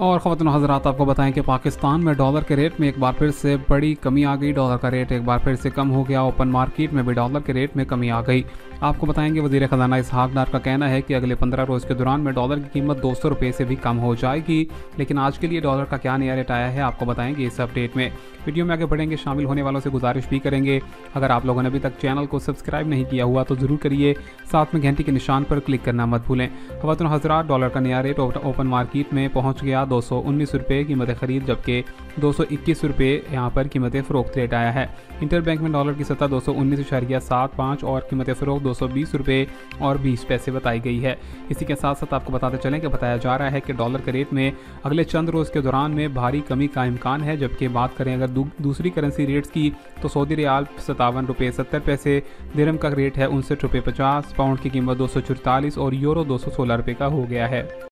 और ख़वातीन हज़रात, आपको बताएं कि पाकिस्तान में डॉलर के रेट में एक बार फिर से बड़ी कमी आ गई। डॉलर का रेट एक बार फिर से कम हो गया। ओपन मार्केट में भी डॉलर के रेट में कमी आ गई। आपको बताएंगे वज़ीर ख़जाना इसहाक डार का कहना है कि अगले 15 रोज़ के दौरान में डॉलर की कीमत 200 रुपये से भी कम हो जाएगी। लेकिन आज के लिए डॉलर का क्या नया रेट आया है, आपको बताएंगे इस अपडेट में। वीडियो में आगे बढ़ेंगे, शामिल होने वालों से गुजारिश भी करेंगे, अगर आप लोगों ने अभी तक चैनल को सब्सक्राइब नहीं किया हुआ तो ज़रूर करिए, साथ में घंटी के निशान पर क्लिक करना मत भूलें। ख़वातीन हज़रात, डॉलर का नया रेट ओपन मार्केट में पहुँच गया 219 रुपये कीमत ख़रीद, जबकि 221 रुपये यहाँ पर कीमत फ़रोख्त रेट आया है। इंटरबैंक में डॉलर की सतह 219.75 और कीमत फ़रोख्त 220 रुपये और 20 पैसे बताई गई है। इसी के साथ साथ आपको बताते चलें कि बताया जा रहा है कि डॉलर के रेट में अगले चंद रोज़ के दौरान में भारी कमी का इम्कान है। जबकि बात करें अगर दूसरी करेंसी रेट्स की तो सऊदी रियाल 57 रुपये 70 पैसे, दिरहम का रेट है 59 रुपये 50, पाउंड की कीमत 244 और यूरो 216 रुपये का हो गया है।